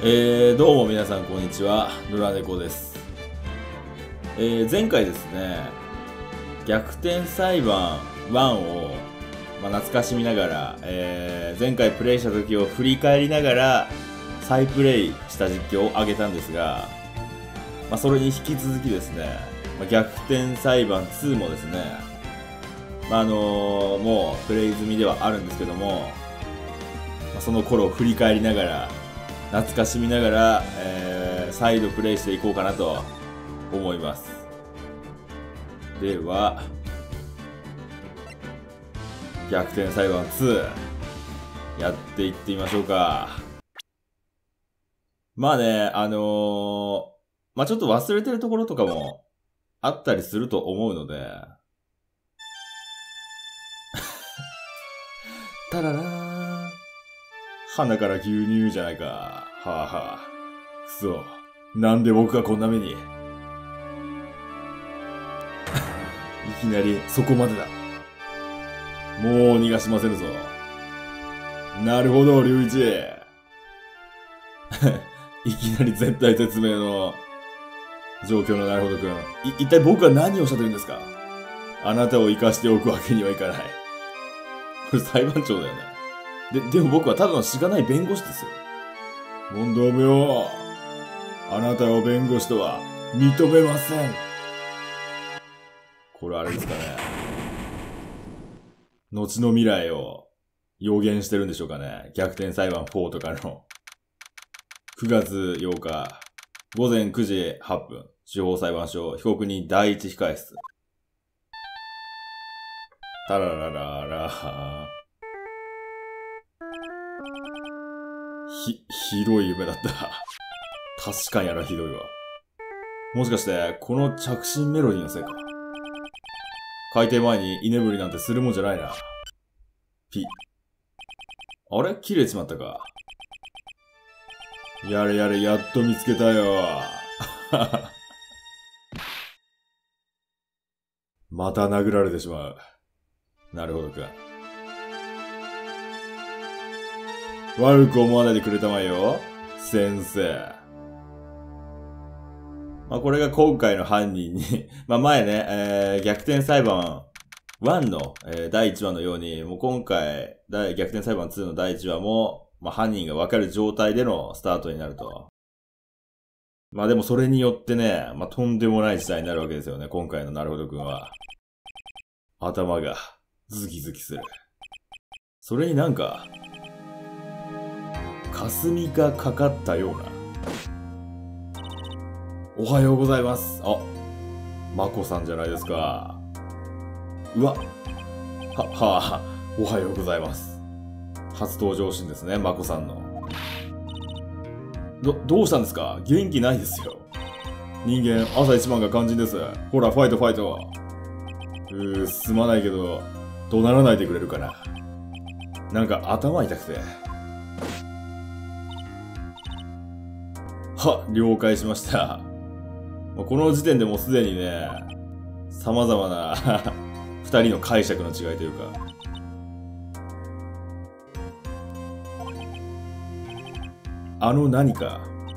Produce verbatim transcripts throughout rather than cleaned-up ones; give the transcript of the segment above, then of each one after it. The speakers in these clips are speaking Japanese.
えー、どうも皆さんこんにちは、野良猫です。えー、前回ですね、逆転裁判ワンを、まあ、懐かしみながら、えー、前回プレイした時を振り返りながら再プレイした実況を上げたんですが、まあ、それに引き続きですね、まあ、逆転裁判ツーもですね、まあ、あのー、もうプレイ済みではあるんですけども、まあ、その頃を振り返りながら懐かしみながら、えー、再度プレイしていこうかなと思います。では、逆転裁判ツーやっていってみましょうか。まあね、あのー、まあちょっと忘れてるところとかもあったりすると思うので、タララーン、鼻から牛乳じゃないか。はあはあ。くそ。なんで僕がこんな目に。いきなりそこまでだ。もう逃がしませぬぞ。なるほど、龍一。いきなり絶対絶命の状況のなるほどくん。い、一体僕は何をしたというんですか？あなたを生かしておくわけにはいかない。これ裁判長だよね。で、でも僕はただのしがない弁護士ですよ。問答無用。あなたを弁護士とは認めません。これあれですかね。後の未来を予言してるんでしょうかね。逆転裁判フォーとかの。くがつようか、ごぜんくじはっぷん、司法裁判所、被告人第一控室。タララララー。ひ、ひどい夢だった。確かにあれはひどいわ。もしかして、この着信メロディーのせいか。開廷前に居眠りなんてするもんじゃないな。ピ。あれ切れちまったか。やれやれ、やっと見つけたよ。また殴られてしまう。なるほどか。悪く思わないでくれたまえよ、先生。まあ、これが今回の犯人に、まあ、前ね、えー、逆転裁判ワンの、えー、だいいちわのように、もう今回、逆転裁判ツーのだいいちわも、まあ、犯人がわかる状態でのスタートになると。まあでもそれによってね、まあとんでもない事態になるわけですよね、今回のなるほどくんは。頭がズキズキする。それになんか、霞がかかったような。おはようございます。あ、まこさんじゃないですか。うわ。は、はぁ、おはようございます。初登場シーンですね、まこさんの。ど、どうしたんですか？元気ないですよ。人間、朝一番が肝心です。ほら、ファイトファイト。うー、すまないけど、怒鳴らないでくれるかな。なんか頭痛くて。は、了解しました。この時点でもうすでにね、様々な二人の解釈の違いというか。あの何か。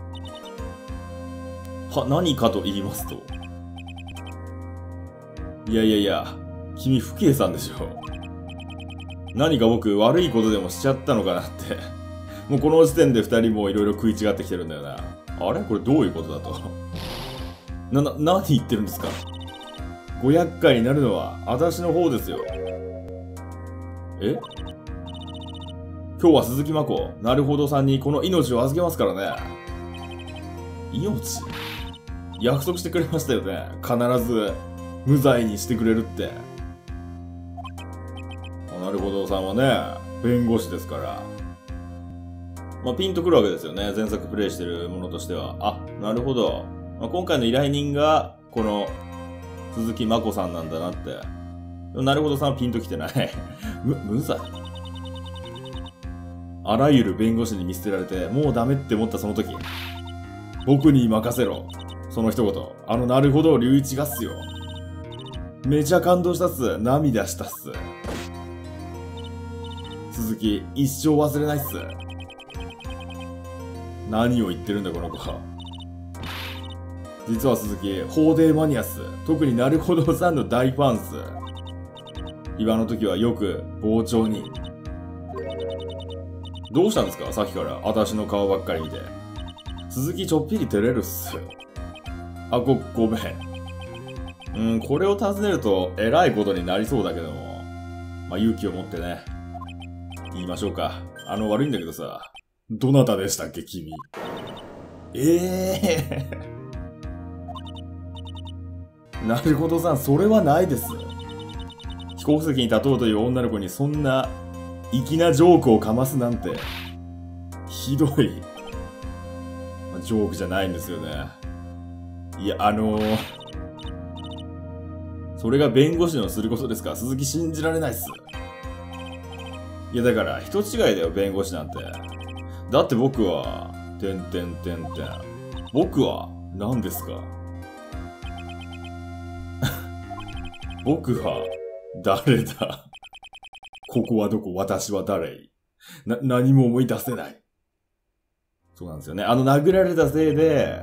は、何かと言いますと。いやいやいや、君不敬さんでしょ。何か僕悪いことでもしちゃったのかなって。もうこの時点で二人もいろいろ食い違ってきてるんだよな。あれこれどういうことだと。な、な、何言ってるんですか？ご厄介になるのは私の方ですよ。え？今日は鈴木まこ、なるほどさんにこの命を預けますからね。命？約束してくれましたよね。必ず無罪にしてくれるって。なるほどさんはね、弁護士ですから。まあ、ピンとくるわけですよね。前作プレイしてるものとしては。あ、なるほど。まあ、今回の依頼人が、この、鈴木まこさんなんだなって。なるほどさんはピンときてない。む、無罪？あらゆる弁護士に見捨てられて、もうダメって思ったその時。僕に任せろ。その一言。あのなるほど龍一がっすよ。めちゃ感動したっす。涙したっす。鈴木、一生忘れないっす。 何を言ってるんだこの子は。実は鈴木、法廷マニアス。特になるほどさんの大ファンス。今の時はよく傍聴に。どうしたんですかさっきから私の顔ばっかり見て。鈴木ちょっぴり照れるっす。あ、ご、ごめん。うん、これを尋ねると偉いことになりそうだけども。まあ、勇気を持ってね。言いましょうか。あの、悪いんだけどさ。どなたでしたっけ君。ええー。なるほどさん、それはないです。飛行席に立とうという女の子にそんな粋なジョークをかますなんて。ひどい。まあ、ジョークじゃないんですよね。いや、あのー、それが弁護士のすることですか？鈴木信じられないっす。いや、だから、人違いだよ、弁護士なんて。だって僕は、てんてんてんてん。僕は、何ですか？僕は、誰だ？ここはどこ？私は誰？な、何も思い出せない。そうなんですよね。あの殴られたせいで、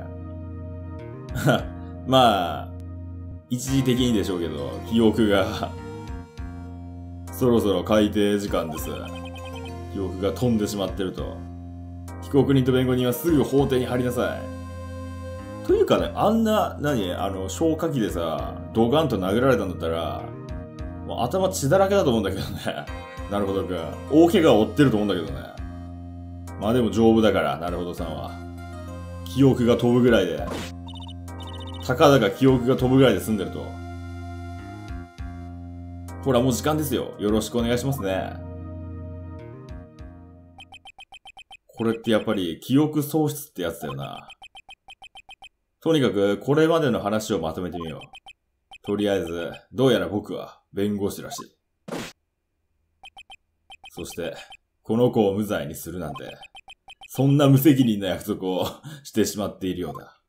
まあ、一時的にでしょうけど、記憶が、そろそろ改定時間です。記憶が飛んでしまってると。被告人と弁護人はすぐ法廷に入りなさい。というかね、あんな、何、あの、消火器でさ、ドガンと殴られたんだったら、もう頭血だらけだと思うんだけどね。なるほどくん。大怪我を負ってると思うんだけどね。まあでも丈夫だから、なるほどさんは。記憶が飛ぶぐらいで。たかだか記憶が飛ぶぐらいで済んでると。ほら、もう時間ですよ。よろしくお願いしますね。これってやっぱり記憶喪失ってやつだよな。とにかく、これまでの話をまとめてみよう。とりあえず、どうやら僕は弁護士らしい。そして、この子を無罪にするなんて、そんな無責任な約束をしてしまっているようだ。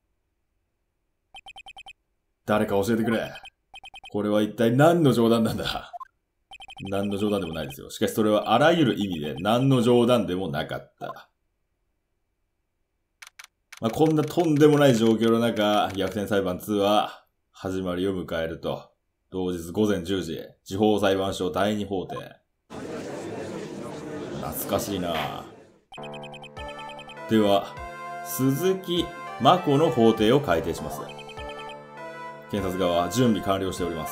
誰か教えてくれ。これは一体何の冗談なんだ。何の冗談でもないですよ。しかしそれはあらゆる意味で何の冗談でもなかった。まあ、こんなとんでもない状況の中、逆転裁判には始まりを迎えると。同日午前じゅうじ、地方裁判所だいに法廷。懐かしいな。では、鈴木真子の法廷を開廷します。検察側は準備完了しております。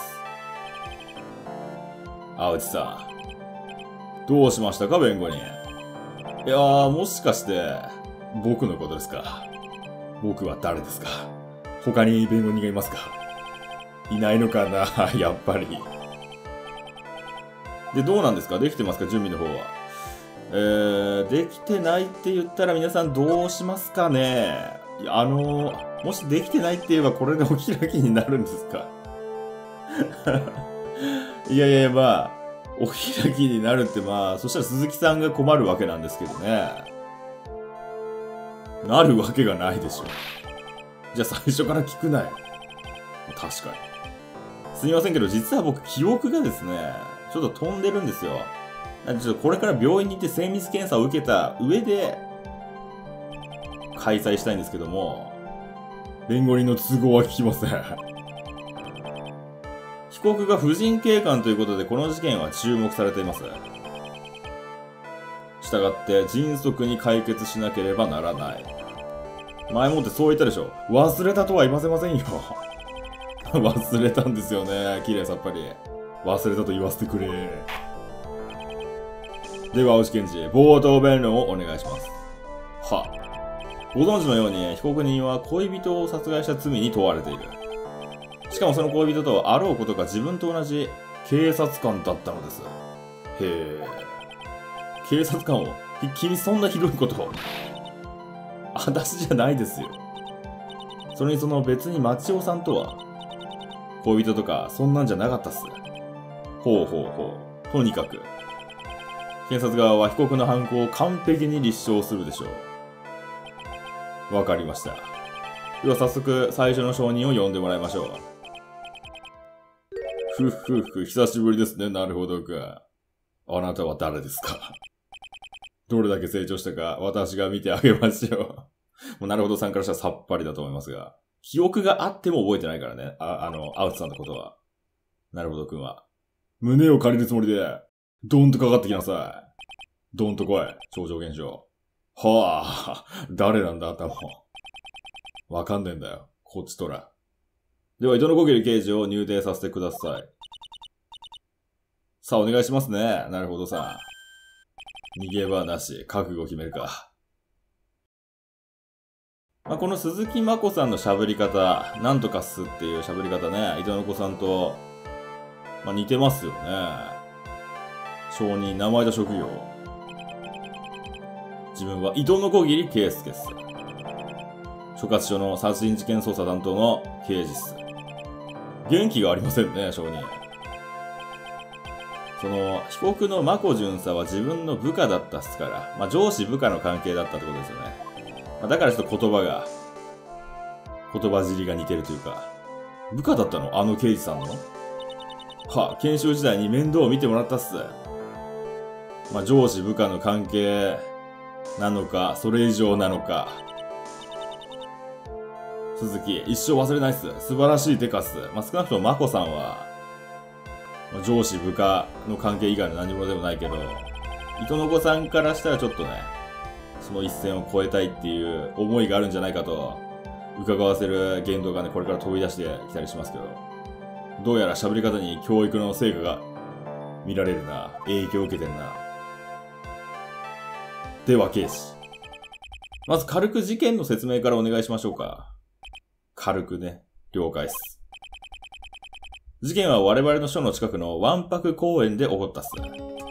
青内さん、どうしましたか、弁護人。いやー、もしかして、僕のことですか。僕は誰ですか。他に弁護人がいますか。いないのかな、やっぱり。で、どうなんですか？できてますか、準備の方は。えー、できてないって言ったら皆さんどうしますかね。いや、あのー、もしできてないって言えばこれでお開きになるんですか。いやいや、まあ、お開きになるってまあ、そしたら鈴木さんが困るわけなんですけどね。なるわけがないでしょ。じゃあ最初から聞くなよ。確かに。すみませんけど、実は僕、記憶がですね、ちょっと飛んでるんですよ。なんでちょっとこれから病院に行って精密検査を受けた上で、開催したいんですけども、弁護人の都合は聞きません。被告が婦人警官ということで、この事件は注目されています。したがって、迅速に解決しなければならない。前もってそう言ったでしょ。忘れたとは言わせませんよ。忘れたんですよね。綺麗さっぱり。忘れたと言わせてくれ。では、青内検事、冒頭弁論をお願いします。は。ご存知のように、被告人は恋人を殺害した罪に問われている。しかもその恋人とはあろうことか自分と同じ警察官だったのです。へえ。警察官を君そんなひどいことを。私じゃないですよ。それにその別に町尾さんとは、恋人とかそんなんじゃなかったっす。ほうほうほう。とにかく。検察側は被告の犯行を完璧に立証するでしょう。わかりました。では早速最初の証人を呼んでもらいましょう。ふふふ、久しぶりですね、なるほどか。あなたは誰ですか。 どれだけ成長したか私が見てあげましょう。もうなるほどさんからしたらさっぱりだと思いますが。記憶があっても覚えてないからね。あ、あの、アウトさんのことは。なるほどくんは。胸を借りるつもりで、ドーンとかかってきなさい。ドーンと来い。超常現象。はあ、誰なんだ頭。わかんねえんだよ。こっちとら。では、糸のこぎり刑事を入廷させてください。さあ、お願いしますね。なるほどさん。逃げ場なし、覚悟を決めるか。まあ、この鈴木まこさんの喋り方、なんとかっすっていう喋り方ね、糸の子さんと、まあ、似てますよね。証人、名前と職業。自分は糸のこぎり圭介っす。所轄署の殺人事件捜査担当の刑事っす。元気がありませんね、証人。その、被告のまこ巡査は自分の部下だったっすから、まあ、上司部下の関係だったってことですよね。まあ、だからちょっと言葉が、言葉尻が似てるというか、部下だったのあの刑事さんのはあ、研修時代に面倒を見てもらったっす。まあ、上司部下の関係なのか、それ以上なのか。鈴木、一生忘れないっす。素晴らしいデカっす。まあ、少なくともまこさんは、まあ、上司部下の関係以外の何者でもないけど、糸の子さんからしたらちょっとね、その一線を越えたいっていう思いがあるんじゃないかと、伺わせる言動がね、これから飛び出してきたりしますけど、どうやら喋り方に教育の成果が見られるな。影響を受けてるな。では、刑事。まず軽く事件の説明からお願いしましょうか。軽くね。了解っす。事件は我々の署の近くのわんぱく公園で起こったっす。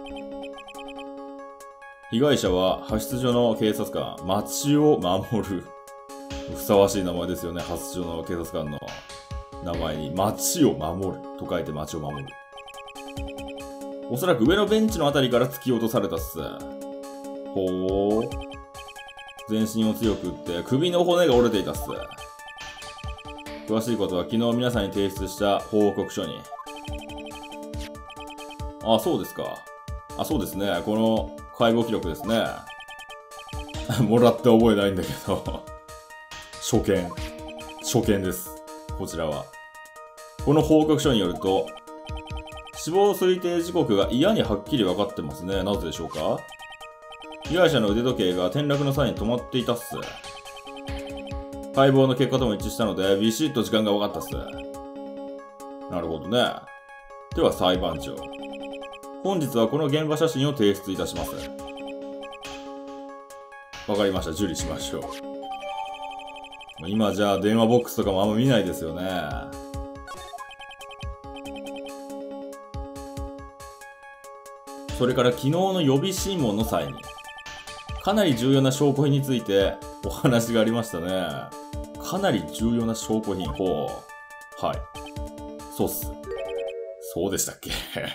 被害者は派出所の警察官、町を守る。ふさわしい名前ですよね、派出所の警察官の名前に。町を守ると書いて町を守る。おそらく上のベンチのあたりから突き落とされたっす。ほー。全身を強く打って首の骨が折れていたっす。詳しいことは昨日皆さんに提出した報告書に。あ、そうですか。あ、そうですね。この解剖記録ですね。もらって覚えないんだけど。初見。初見です。こちらは。この報告書によると、死亡推定時刻が嫌にはっきり分かってますね。なぜでしょうか？被害者の腕時計が転落の際に止まっていたっす。解剖の結果とも一致したので、ビシッと時間が分かったっす。なるほどね。では裁判長。本日はこの現場写真を提出いたします。わかりました。受理しましょう。今じゃあ電話ボックスとかもあんま見ないですよね。それから昨日の予備審問の際に、かなり重要な証拠品についてお話がありましたね。かなり重要な証拠品。ほう。はい。そうっす。そうでしたっけ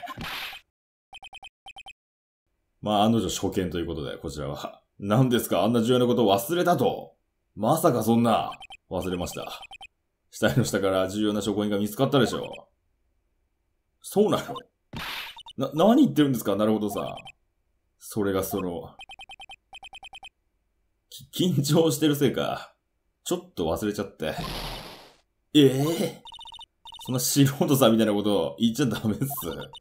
まあ、案の定初見ということで、こちらは。何ですか？あんな重要なことを忘れたと。まさかそんな。忘れました。死体の下から重要な証拠品が見つかったでしょう。そうなの？な、何言ってるんですか？なるほどさ。それがその、き、緊張してるせいか。ちょっと忘れちゃって。ええー、そんな素人さんみたいなこと言っちゃダメっす。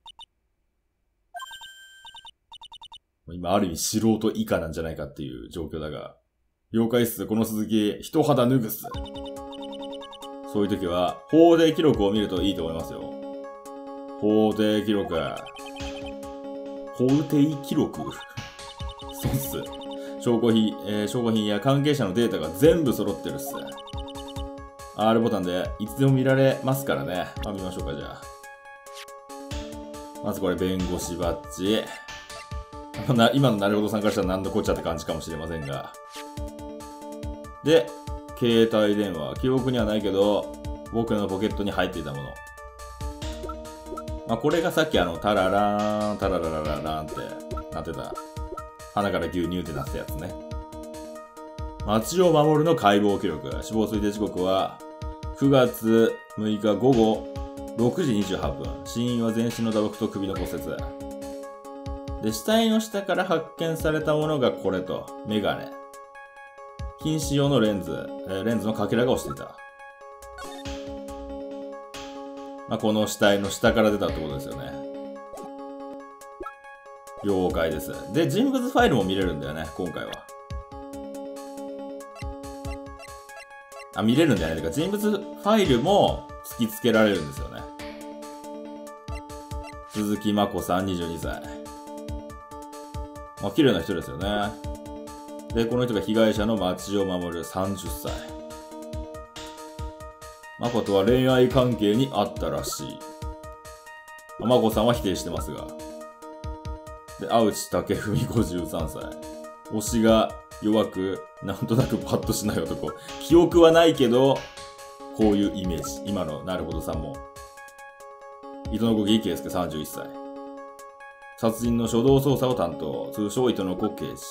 今ある意味素人以下なんじゃないかっていう状況だが。了解っす。この鈴木、一肌脱ぐっす。そういう時は、法定記録を見るといいと思いますよ。法定記録。法定記録そうっす。証拠品、えー、証拠品や関係者のデータが全部揃ってるっす。R ボタンでいつでも見られますからね。まあ見ましょうか、じゃあ。まずこれ、弁護士バッジ。な今のなるほどさんからしたら何のこっちゃって感じかもしれませんが。で、携帯電話。記憶にはないけど、僕のポケットに入っていたもの。まあ、これがさっきあの、タララーン、タラララララーンってなってた。鼻から牛乳ってなったやつね。町を守るの解剖記録。死亡推定時刻は、くがつむいかごごろくじにじゅうはっぷん。死因は全身の打撲と首の骨折。 で、死体の下から発見されたものがこれと、メガネ。近視用のレンズ、えー、レンズのかけらが落ちていた。まあ、この死体の下から出たってことですよね。了解です。で、人物ファイルも見れるんだよね、今回は。あ、見れるんだよね。てか、人物ファイルも突きつけられるんですよね。鈴木真子さん、にじゅうにさい。まあ、綺麗な人ですよね。で、この人が被害者の町を守るさんじゅっさい。真子とは恋愛関係にあったらしい。真子さんは否定してますが。で、青内武文ごじゅうさんさい。推しが弱く、なんとなくパッとしない男。記憶はないけど、こういうイメージ。今のなるほどさんも。糸の子木圭介さんじゅういっさい。殺人の初動捜査を担当。通称糸の子刑事。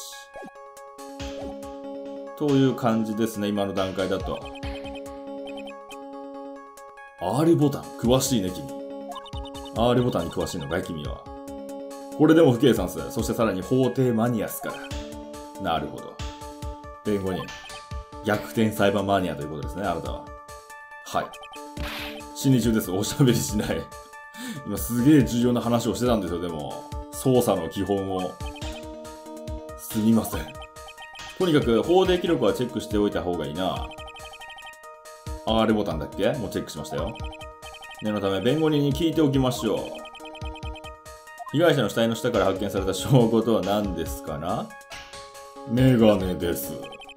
という感じですね、今の段階だと。R ボタン、詳しいね、君。R ボタンに詳しいのかい、君は。これでも不計算数。そしてさらに法廷マニアスから。なるほど。弁護人。逆転裁判マニアということですね、あなたは。はい。審理中です。おしゃべりしない。今すげえ重要な話をしてたんですよ、でも。捜査の基本を。すみません。とにかく、法廷記録はチェックしておいた方がいいな。R ボタンだっけもうチェックしましたよ。念のため、弁護人に聞いておきましょう。被害者の死体の下から発見された証拠とは何ですかな？メガネです。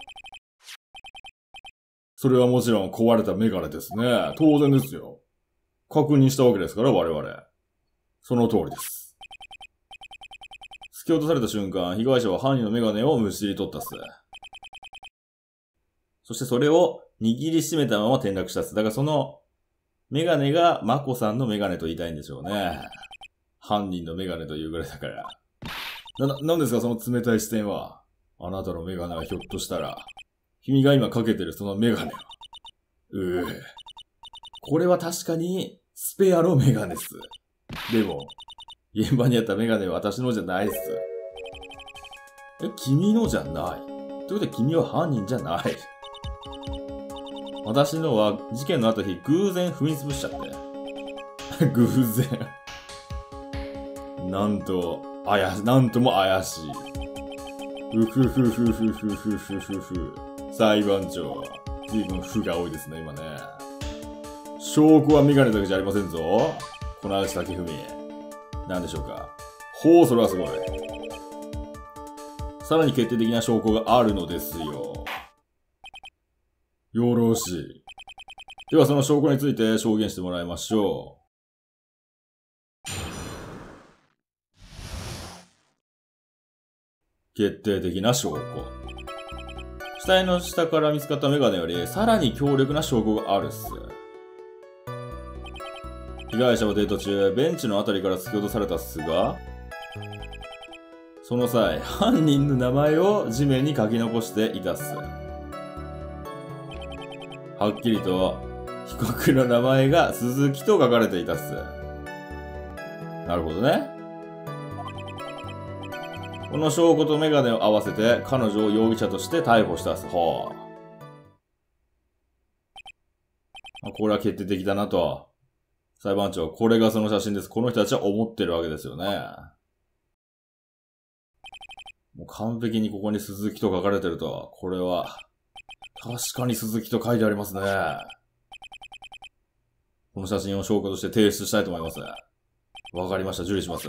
それはもちろん壊れたメガネですね。当然ですよ。確認したわけですから、我々。その通りです。突き落とされた瞬間、被害者は犯人のメガネをむしり取ったっす。そしてそれを握りしめたまま転落したっす。だからその、メガネがマコさんのメガネと言いたいんでしょうね。犯人のメガネというぐらいだから。な、な、なんですかその冷たい視線は。あなたのメガネはひょっとしたら、君が今かけてるそのメガネは。うぅ。これは確かに、スペアのメガネっす。でも、現場にあったメガネは私のじゃないっす。え、君のじゃない。ということで君は犯人じゃない。私のは事件のあった日偶然踏み潰しちゃって。偶然。なんと、あや、なんとも怪しい。うふふふふふふふふふ。裁判長。随分負が多いですね、今ね。証拠はメガネだけじゃありませんぞ。この足竹文。なんでしょうか。ほう、それはすごい。さらに決定的な証拠があるのですよ。よろしい。ではその証拠について証言してもらいましょう。決定的な証拠。死体の下から見つかったメガネよりさらに強力な証拠があるっす。被害者はデート中、ベンチのあたりから突き落とされたっすが、その際、犯人の名前を地面に書き残していたっす。はっきりと、被告の名前が鈴木と書かれていたっす。なるほどね。この証拠とメガネを合わせて、彼女を容疑者として逮捕したっす。はあ。これは決定的だなと。裁判長、これがその写真です。この人たちは思ってるわけですよね。もう完璧にここに鈴木と書かれてると。これは、確かに鈴木と書いてありますね。この写真を証拠として提出したいと思います。わかりました。受理します。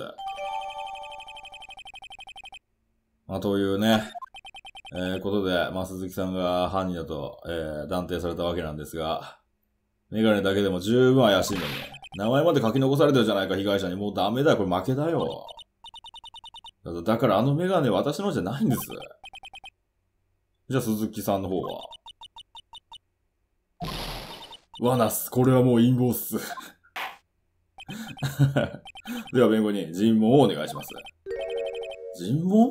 まあ、というね、えー、ことで、まあ、鈴木さんが犯人だと、えー、断定されたわけなんですが、メガネだけでも十分怪しいのに、名前まで書き残されてるじゃないか、被害者に。もうダメだよ、これ負けだよ。だからあのメガネは私のじゃないんです。じゃあ鈴木さんの方は。罠っす。これはもう陰謀っす。では弁護人、尋問をお願いします。尋問？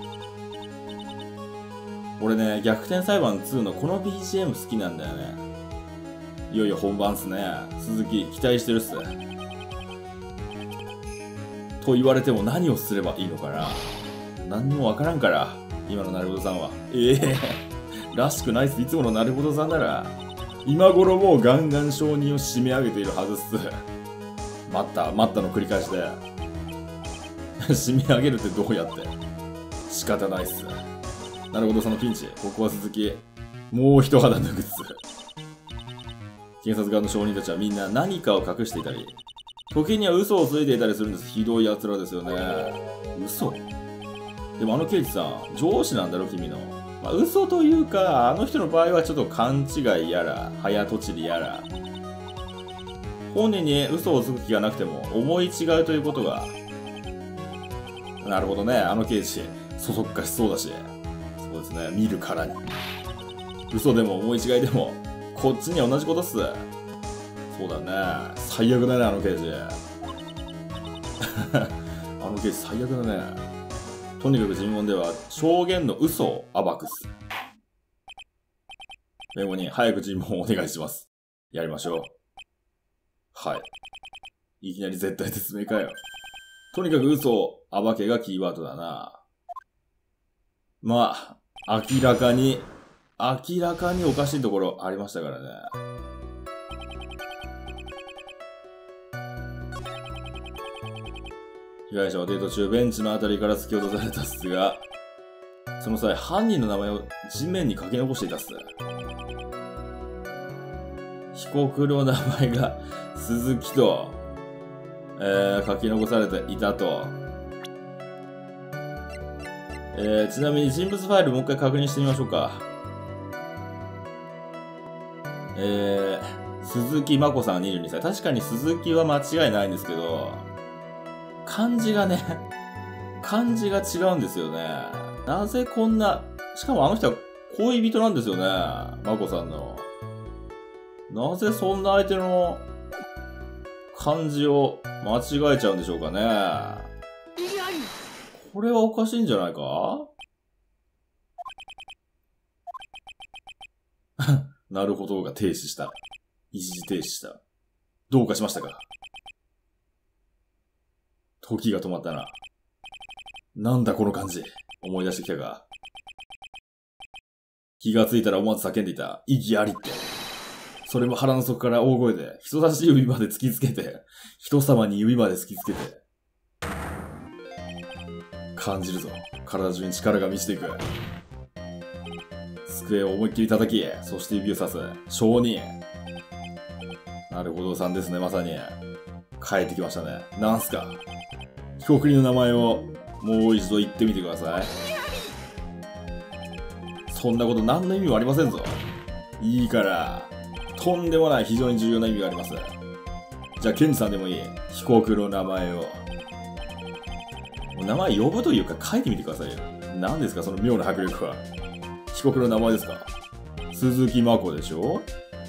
俺ね、逆転裁判ツーのこの ビージーエム 好きなんだよね。いよいよ本番っすね。鈴木、期待してるっす。 と言われても何をすればいいのかな。何にもわからんから、今のなるほどさんは。ええー、らしくないっす。いつものなるほどさんなら、今頃もうガンガン承認を締め上げているはずっす。待った、待ったの繰り返しで。締め上げるってどうやって。仕方ないっす。なるほど、そのピンチ。ここは続き。もう一肌脱ぐっす。検察側の証人たちはみんな何かを隠していたり、時には嘘をついていたりするんです。ひどい奴らですよね。嘘？でもあの刑事さん、上司なんだろ、君の。まあ、嘘というか、あの人の場合はちょっと勘違いやら、早とちりやら。本人に嘘をつく気がなくても、思い違いということが。なるほどね、あの刑事、そそっかしそうだし。そうですね、見るからに。嘘でも思い違いでも、こっちには同じことっす。そうだね。最悪だね、あの刑事。あの刑事最悪だね。とにかく尋問では、証言の嘘を暴くっす。弁護人、早く尋問をお願いします。やりましょう。はい。いきなり絶対説明かよ。とにかく嘘を暴けがキーワードだな。まあ、明らかに、明らかにおかしいところありましたからね。被害者はデート中ベンチのあたりから突き落とされたっすが、その際犯人の名前を地面に書き残していたっす。被告の名前が鈴木と、えー、書き残されていたと。えー、ちなみに人物ファイルもう一回確認してみましょうか。えー、鈴木真子さんにじゅうにさい。確かに鈴木は間違いないんですけど、漢字がね、漢字が違うんですよね。なぜこんな、しかもあの人は恋人なんですよね。真子さんの。なぜそんな相手の漢字を間違えちゃうんでしょうかね。これはおかしいんじゃないか？なるほどが停止した。一時停止した。どうかしましたか？時が止まったな。なんだこの感じ。思い出してきたか。気がついたら思わず叫んでいた。意義ありって。それも腹の底から大声で、人差し指まで突きつけて、人様に指まで突きつけて。感じるぞ。体中に力が満ちていく。机を思いっきり叩き、そして指をさす。証人。なるほどさんですね、まさに。帰ってきましたね。なんすか。被告人の名前をもう一度言ってみてください。そんなこと何の意味もありませんぞ。いいから、とんでもない非常に重要な意味があります。じゃあ、ケンジさんでもいい。被告の名前を。名前呼ぶというか書いてみてくださいよ。何ですか、その妙な迫力は。被告の名前ですか？鈴木真子でしょ？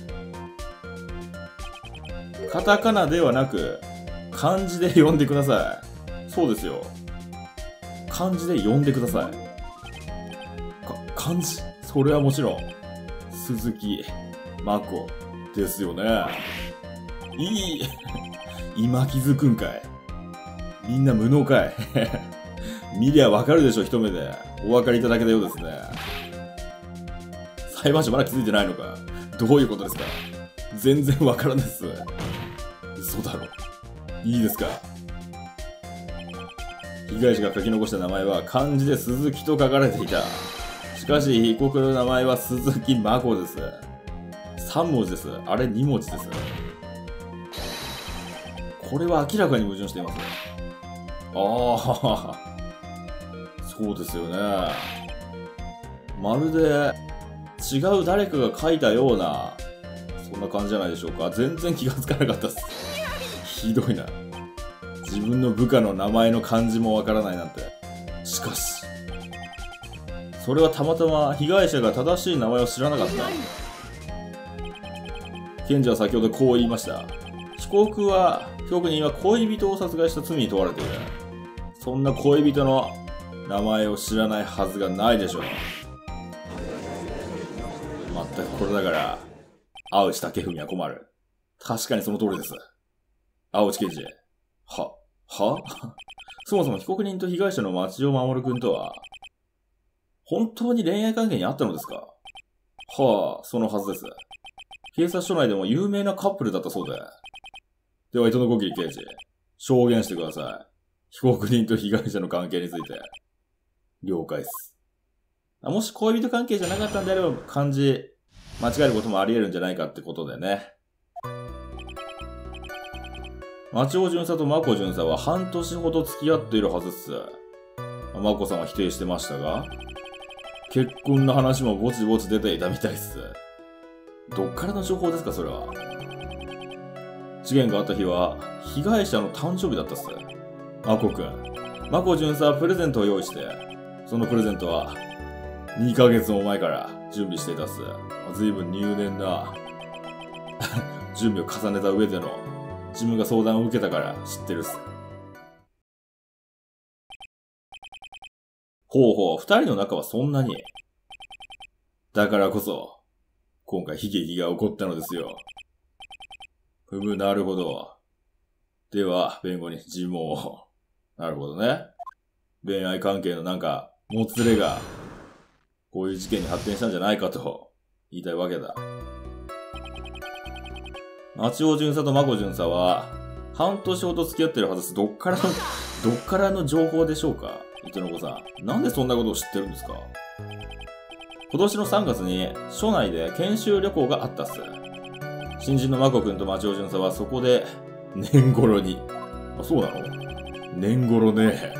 カタカナではなく、漢字で呼んでください。そうですよ。漢字で呼んでください。か、漢字？それはもちろん、鈴木真子ですよね。いい。今気づくんかい。みんな無能かい。見りゃわかるでしょ、一目で。お分かりいただけたようですね。裁判所まだ気づいてないのか。どういうことですか？全然わからんです。嘘だろ。いいですか。被害者が書き残した名前は漢字で鈴木と書かれていた。しかし被告の名前は鈴木真子です。さん文字です。あれに文字です。これは明らかに矛盾しています。ああ、そうですよね。まるで違う誰かが書いたような、そんな感じじゃないでしょうか。全然気がつかなかったっす。ひどいな。自分の部下の名前の漢字もわからないなんて。しかし、それはたまたま被害者が正しい名前を知らなかった。検事は先ほどこう言いました。被告は、被告人は恋人を殺害した罪に問われている。そんな恋人の名前を知らないはずがないでしょう。まったくこれだから、青内武文は困る。確かにその通りです。青内刑事。は、はそもそも被告人と被害者の町尾守君とは、本当に恋愛関係にあったのですか？はあ、そのはずです。警察署内でも有名なカップルだったそうで。では、糸野小切刑事、証言してください。被告人と被害者の関係について。了解っす。もし恋人関係じゃなかったんであれば、漢字、間違えることもあり得るんじゃないかってことでね。町尾巡査と真子巡査は半年ほど付き合っているはずっす。真子さんは否定してましたが、結婚の話もぼちぼち出ていたみたいっす。どっからの情報ですか、それは。事件があった日は、被害者の誕生日だったっす。真子くん、真子巡査はプレゼントを用意して、そのプレゼントは、にかげつも前から準備していたっす。ずいぶん入念な準備を重ねた上での、自分が相談を受けたから知ってるっす。ほうほう、二人の仲はそんなに。だからこそ、今回悲劇が起こったのですよ。ふむ、なるほど。では、弁護人、尋問を。なるほどね。恋愛関係のなんか、もつれが、こういう事件に発展したんじゃないかと、言いたいわけだ。町尾巡査と真子巡査は、半年ほど付き合ってるはずです。どっからの、どっからの情報でしょうか？糸野子さん。なんでそんなことを知ってるんですか？今年のさんがつに、署内で研修旅行があったっす。新人の真子くんと町尾巡査はそこで、年頃に。あ、そうなの？年頃ね。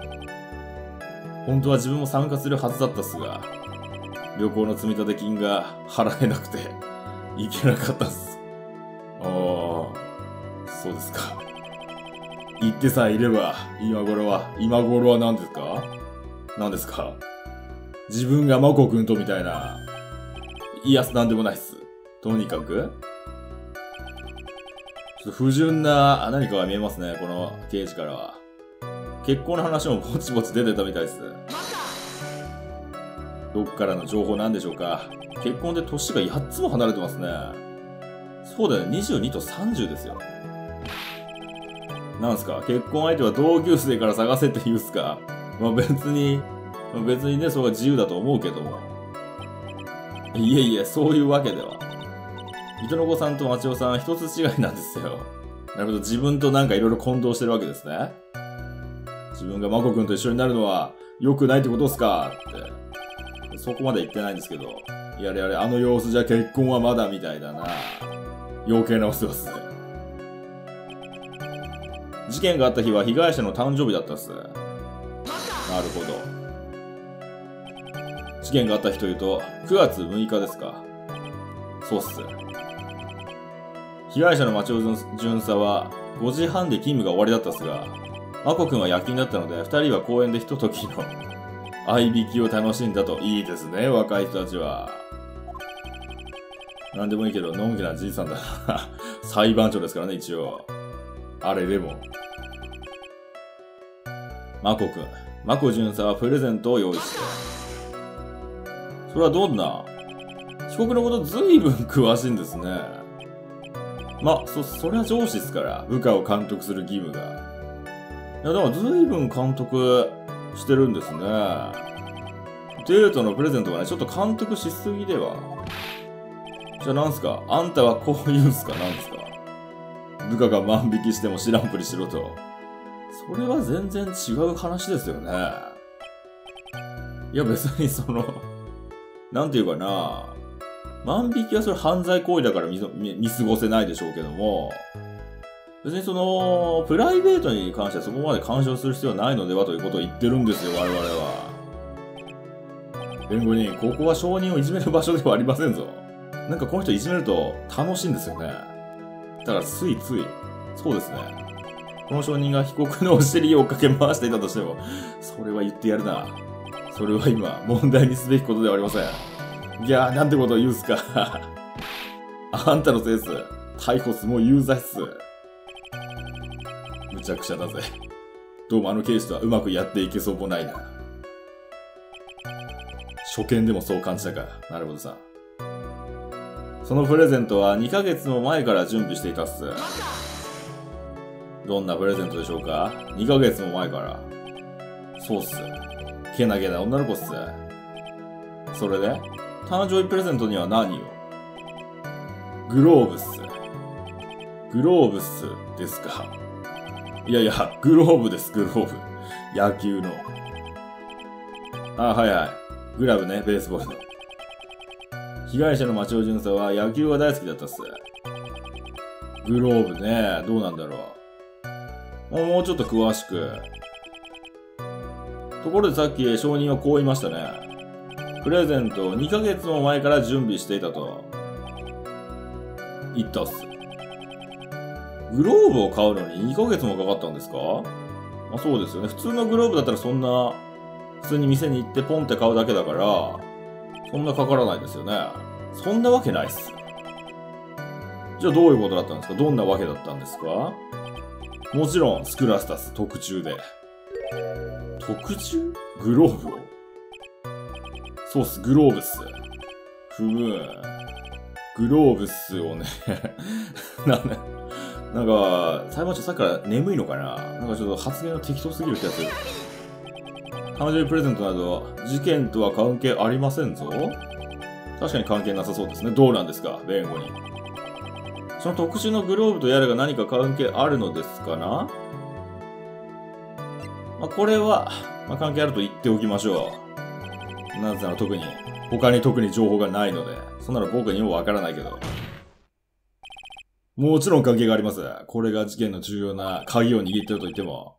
本当は自分も参加するはずだったっすが、旅行の積立金が払えなくて、行けなかったっす。ああ、そうですか。言ってさえいれば、今頃は、今頃は何ですか？何ですか？自分が真子くんとみたいな。いや、なんでもないっす。とにかく、ちょっと不純な何かが見えますね、この刑事からは。結婚の話もぼちぼち出てたみたいです。どっからの情報なんでしょうか？結婚で年がやっつも離れてますね。そうだよね、にじゅうにとさんじゅうですよ。なんすか？結婚相手は同級生から探せって言うっすか？まあ別に、別にね、それが自由だと思うけども。いえいえ、そういうわけでは。糸野子さんと町尾さん一つ違いなんですよ。なるほど、自分となんかいろいろ混同してるわけですね。自分が真子くんと一緒になるのは良くないってことっすかって。そこまで言ってないんですけど。やれやれ、あの様子じゃ結婚はまだみたいだな。余計なお世話っすね。事件があった日は被害者の誕生日だったっす。なるほど。事件があった日というと、くがつむいかですか。そうっす。被害者の町尾巡査はごじはんで勤務が終わりだったっすが、真子くんは夜勤だったので、二人は公園でひとときの合いびきを楽しんだと。いいですね、若い人たちは。なんでもいいけど、のんきなじいさんだな。裁判長ですからね、一応。あれでも。真子くん、真子巡査はプレゼントを用意して。それはどんな？被告のことずいぶん詳しいんですね。ま、そ、そりゃ上司っすから、部下を監督する義務が。いや、だからずいぶん監督してるんですね。デートのプレゼントがね、ちょっと監督しすぎでは。じゃあなんすか？あんたはこう言うんすか？なんですか？部下が万引きしても知らんぷりしろと。それは全然違う話ですよね。いや別にその、なんていうかな、万引きはそれ犯罪行為だから 見, 見, 見過ごせないでしょうけども、別にその、プライベートに関してはそこまで干渉する必要はないのではということを言ってるんですよ、我々は。弁護人、ここは証人をいじめる場所ではありませんぞ。なんかこの人いじめると楽しいんですよね。だからついつい、そうですね。この証人が被告のお尻を追っかけ回していたとしても、それは言ってやるな。それは今、問題にすべきことではありません。いやー、なんてことを言うんすか。あんたのせいっす。逮捕っす。もう有罪っす。むちゃくちゃだぜ。どうもあの刑事とはうまくやっていけそうもないな。初見でもそう感じたか。なるほどさ。そのプレゼントはにかげつも前から準備していたっす。 どんなプレゼントでしょうか？ に ヶ月も前から。そうっす。けなげな女の子っす。それで誕生日プレゼントには何を？グローブっす。グローブっすですか？いやいや、グローブです、グローブ。野球の。あ、はいはい。グラブね、ベースボールの。被害者の町尾巡査は野球が大好きだったっす。グローブね、どうなんだろう。もうちょっと詳しく。ところでさっき証人はこう言いましたね。プレゼントをにかげつも前から準備していたと言ったっす。グローブを買うのににかげつもかかったんですか？まあそうですよね。普通のグローブだったらそんな、普通に店に行ってポンって買うだけだから、そんなかからないですよね。そんなわけないっす。じゃあどういうことだったんですか？どんなわけだったんですか？もちろん、スクラスタス特注で。特注？グローブを？そうっす、グローブっす。ふむ。グローブっすをね。なんだ、なんか、裁判長さっきから眠いのかな？なんかちょっと発言が適当すぎる気がする。誕生日プレゼントなど、事件とは関係ありませんぞ。確かに関係なさそうですね。どうなんですか？弁護人。その特殊のグローブとやらが何か関係あるのですかな？まあ、これは、まあ、関係あると言っておきましょう。なぜなら特に、他に特に情報がないので、そんなの僕にもわからないけど。もちろん関係があります。これが事件の重要な鍵を握ってると言っても。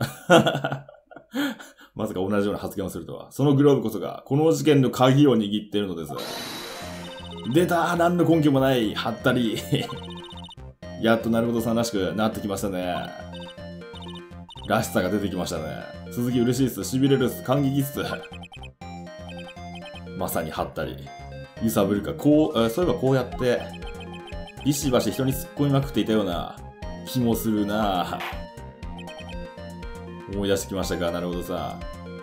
まさか同じような発言をするとは。そのグローブこそが、この事件の鍵を握っているのです。出たー、何の根拠もない、はったり。やっとなるほどさんらしくなってきましたね。らしさが出てきましたね。続き嬉しいっす。痺れるっす。感激っす。まさにはったり。揺さぶるか。こう、えそういえばこうやって、ビシバシ人に突っ込みまくっていたような気もするな。思い出してきましたか？なるほどさ。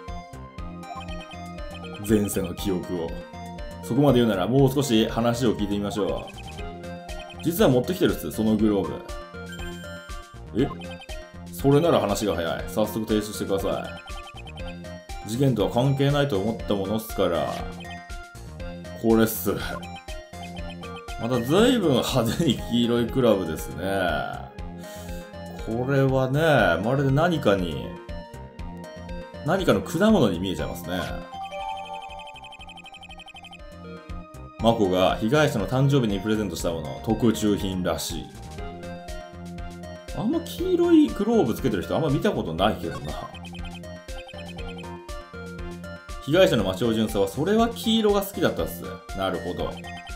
前世の記憶を。そこまで言うならもう少し話を聞いてみましょう。実は持ってきてるっす、そのグローブ。え？それなら話が早い。早速提出してください。事件とは関係ないと思ったものっすから。これっす。また随分派手に黄色いクラブですね。これはね、まるで何かに、何かの果物に見えちゃいますね。マコが被害者の誕生日にプレゼントしたもの、特注品らしい。あんま黄色いグローブつけてる人あんま見たことないけどな。被害者の町尾巡査はそれは黄色が好きだったっす。なるほど。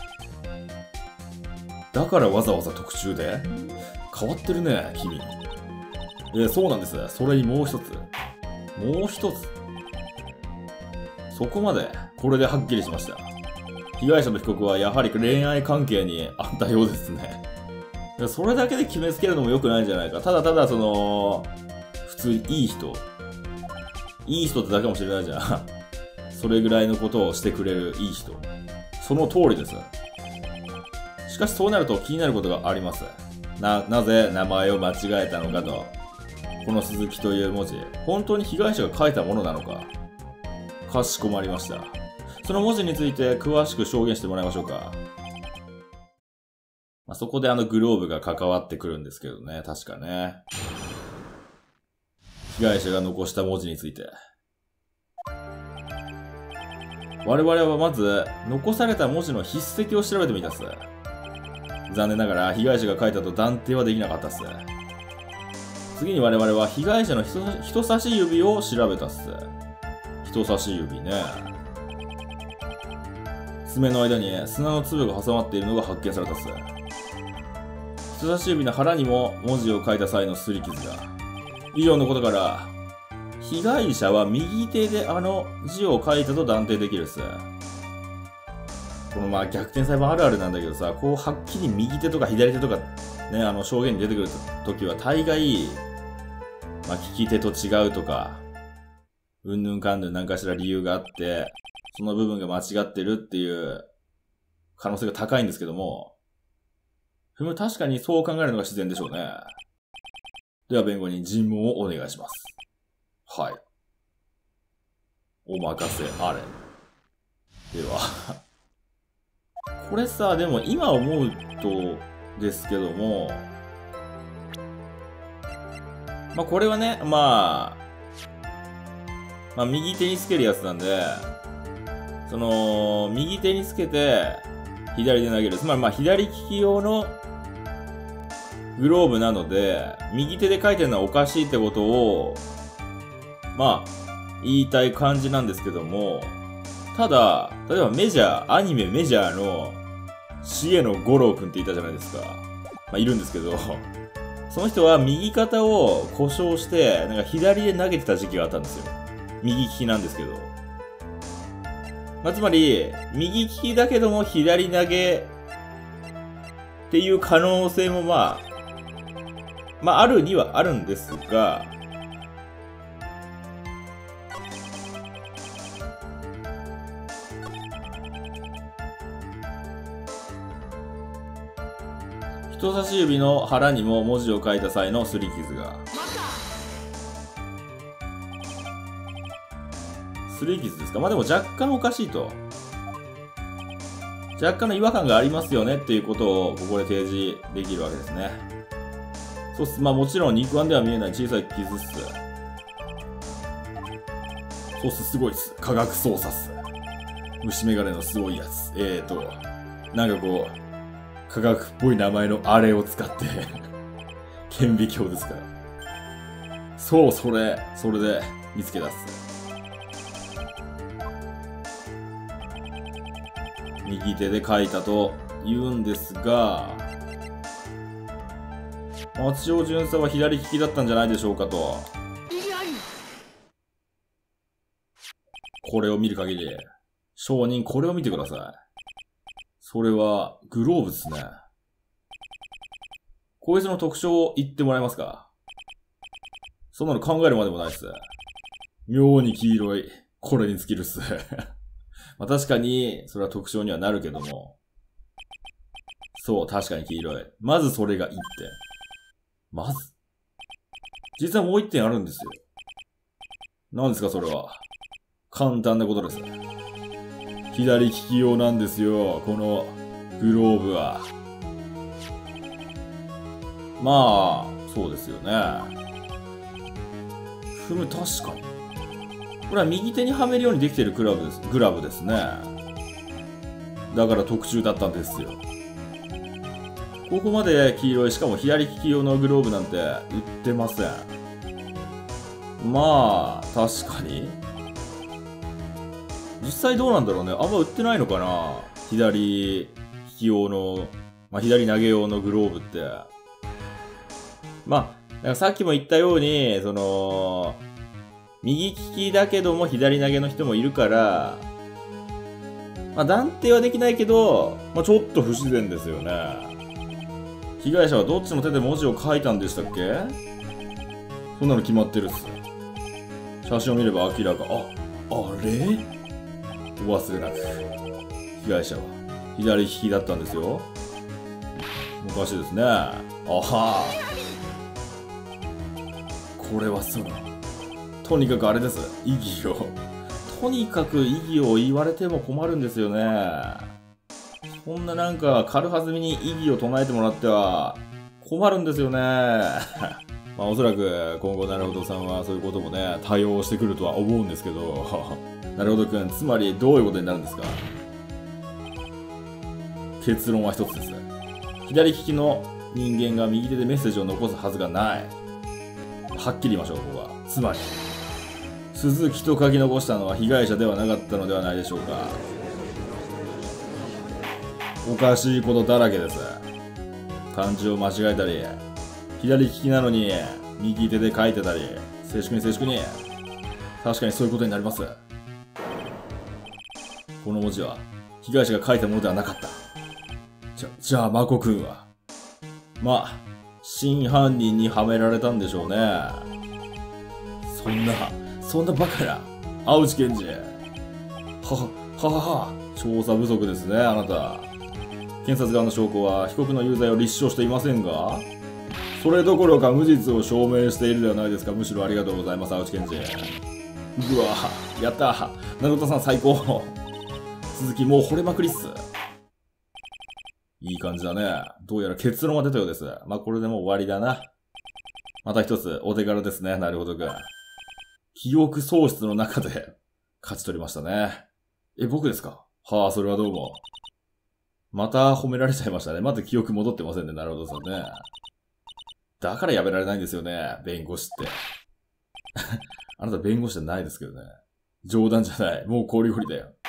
だからわざわざ特注で？変わってるね、君。えー、そうなんです。それにもう一つ。もう一つ。そこまで、これではっきりしました。被害者の被告はやはり恋愛関係にあったようですね。それだけで決めつけるのも良くないんじゃないか。ただただその、普通にいい人。いい人ってだけかもしれないじゃん。それぐらいのことをしてくれるいい人。その通りです。しかしそうなると気になることがあります。な、なぜ名前を間違えたのかと。この鈴木という文字、本当に被害者が書いたものなのか。かしこまりました。その文字について詳しく証言してもらいましょうか。まあ、そこであのグローブが関わってくるんですけどね、確かね。被害者が残した文字について。我々はまず、残された文字の筆跡を調べてみたっす。残念ながら被害者が書いたと断定はできなかったっす。次に我々は被害者の人差し指を調べたっす。人差し指ね。爪の間に砂の粒が挟まっているのが発見されたっす。人差し指の腹にも文字を書いた際の擦り傷が。以上のことから、被害者は右手であの字を書いたと断定できるっす。このまあ逆転裁判あるあるなんだけどさ、こうはっきり右手とか左手とかね、あの証言に出てくるときは大概、まあ利き手と違うとか、うんぬんかんぬん何かしら理由があって、その部分が間違ってるっていう可能性が高いんですけども、ふむ確かにそう考えるのが自然でしょうね。 では弁護人尋問をお願いします。はい。お任せあれ。では。これさ、でも今思うとですけども、まあこれはね、まあ、まあ右手につけるやつなんで、その、右手につけて、左で投げる。つまりまあ左利き用のグローブなので、右手で書いてるのはおかしいってことを、まあ、言いたい感じなんですけども、ただ、例えばメジャー、アニメメジャーの、重野五郎くんっていたじゃないですか。まあ、いるんですけど、その人は右肩を故障して、なんか左で投げてた時期があったんですよ。右利きなんですけど。まあ、つまり、右利きだけども左投げっていう可能性もまあ、まあ、あるにはあるんですが、人差し指の腹にも文字を書いた際の擦り傷が。擦り傷ですか？まあでも若干おかしいと。若干の違和感がありますよねっていうことをここで提示できるわけですね。そうっす。まあもちろん肉眼では見えない小さい傷っす。そうっす、すごいっす。科学操作っす。虫眼鏡のすごいやつ。えーと、なんかこう、科学っぽい名前のあれを使って、顕微鏡ですから。そう、それ、それで見つけ出す。右手で書いたと言うんですが、町尾巡査は左利きだったんじゃないでしょうかと。これを見る限り、証人これを見てください。それは、グローブですね。こいつの特徴を言ってもらえますか？そんなの考えるまでもないっす。妙に黄色い、これに尽きるっす。まあ確かに、それは特徴にはなるけども。そう、確かに黄色い。まずそれがいってん。まず。実はもう一点あるんですよ。何ですかそれは。簡単なことです。左利き用なんですよ、このグローブは。まあ、そうですよね。ふむ、確かに。これは右手にはめるようにできているグラブです、グラブですね。だから特注だったんですよ。ここまで黄色い、しかも左利き用のグローブなんて売ってません。まあ、確かに。実際どうなんだろうね。あんま売ってないのかな？左利き用の、まあ、左投げ用のグローブって。まあ、なんかさっきも言ったように、その、右利きだけども左投げの人もいるから、まあ断定はできないけど、まあちょっと不自然ですよね。被害者はどっちの手で文字を書いたんでしたっけ？そんなの決まってるっす。写真を見れば明らか。あ、あれ？お忘れなく。被害者は左利きだったんですよ。おかしいですね。あはー。これはその、とにかくあれです。異議を。とにかく異議を言われても困るんですよね。そんななんか軽はずみに異議を唱えてもらっては困るんですよね。まあおそらく今後なるほどさんはそういうこともね、対応してくるとは思うんですけど、なるほどくん、つまりどういうことになるんですか？結論は一つです。左利きの人間が右手でメッセージを残すはずがない。はっきり言いましょう、ここは。つまり、鈴木と書き残したのは被害者ではなかったのではないでしょうか。おかしいことだらけです。漢字を間違えたり、左利きなのに右手で書いてたり、静粛に静粛に。確かにそういうことになります。この文字は被害者が書いたものではなかった。じゃ、じゃあ、マコ君は。まあ、真犯人にはめられたんでしょうね。そんな、そんなバカな。青内検事。はは、ははは。調査不足ですね、あなた。検察側の証拠は被告の有罪を立証していませんが、 それどころか無実を証明しているではないですか。むしろありがとうございます、青内健二。うわやったー。なるとさん最高。続きもう惚れまくりっす。いい感じだね。どうやら結論が出たようです。まあ、これでもう終わりだな。また一つお手柄ですね。なるほどくん。記憶喪失の中で勝ち取りましたね。え、僕ですか？はあ、それはどうも。また褒められちゃいましたね。まだ記憶戻ってませんね。なるほどさんね。だからやめられないんですよね。弁護士って。あなた弁護士じゃないですけどね。冗談じゃない。もうコリコリだよ。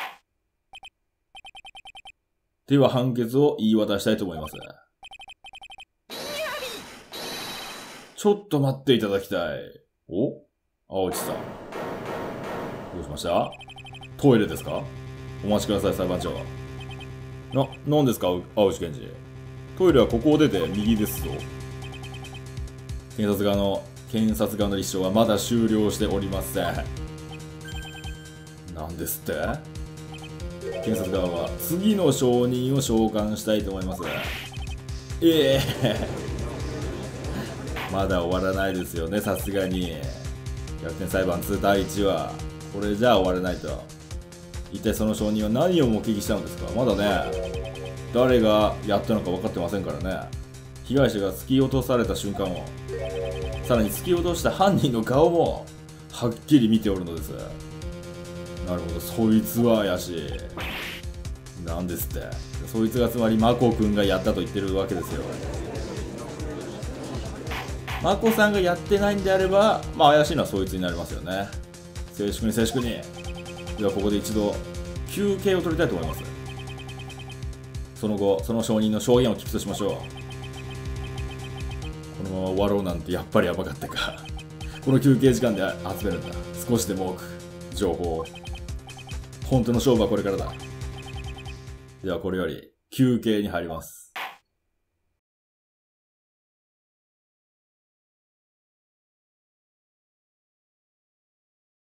では判決を言い渡したいと思います。ちょっと待っていただきたい。お？青内さん。どうしました？トイレですか？お待ちください、裁判長。な、何ですか、青内検事。トイレはここを出て右ですぞ。検察側の、検察側の立証はまだ終了しておりません。なんですって？検察側は次の証人を召喚したいと思います。ええー、まだ終わらないですよね、さすがに。逆転裁判にだいいちわ。これじゃあ終われないと。一体その証人は何を目撃したのですか？まだね、誰がやったのか分かってませんからね。被害者が突き落とされた瞬間を、さらに突き落とした犯人の顔もはっきり見ておるのです。なるほど、そいつは怪しい。なんですって。そいつがつまりマコ君がやったと言ってるわけですよ。マコさんがやってないんであれば、まあ怪しいのはそいつになりますよね。静粛に静粛に。ではここで一度休憩を取りたいと思います。その後その証人の証言を聞くとしましょう。このまま終わろうなんてやっぱりやばかったか。この休憩時間で集めるんだ。少しでも多く情報を。本当の勝負はこれからだ。ではこれより休憩に入ります。